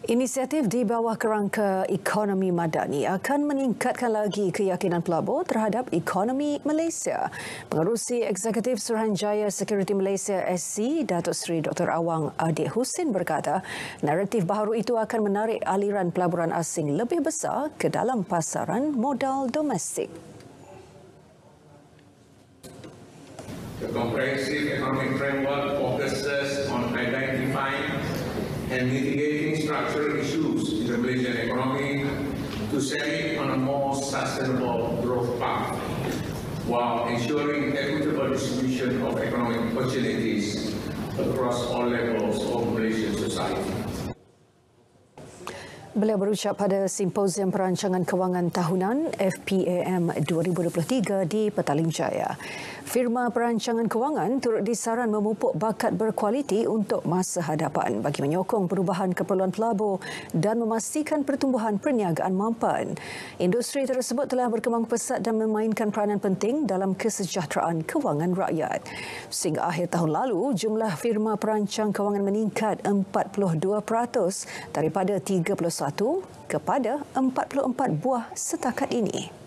Inisiatif di bawah kerangka ekonomi madani akan meningkatkan lagi keyakinan pelabur terhadap ekonomi Malaysia. Pengerusi Eksekutif Suruhanjaya Security Malaysia SC, Datuk Seri Dr. Awang Adik Husin berkata, naratif baharu itu akan menarik aliran pelaburan asing lebih besar ke dalam pasaran modal domestik. The comprehensive economic framework focuses on identifying and mitigating structural issues in the Malaysian economy to set it on a more sustainable growth path, while ensuring equitable distribution of economic opportunities across all levels of Malaysian society. Beliau berucap pada Simposium Perancangan Kewangan Tahunan FPAM 2023 di Petaling Jaya. Firma perancangan kewangan turut disaran memupuk bakat berkualiti untuk masa hadapan bagi menyokong perubahan keperluan pelabur dan memastikan pertumbuhan perniagaan mampan. Industri tersebut telah berkembang pesat dan memainkan peranan penting dalam kesejahteraan kewangan rakyat. Sehingga akhir tahun lalu, jumlah firma perancang kewangan meningkat 42% daripada 31 kepada 44 buah setakat ini.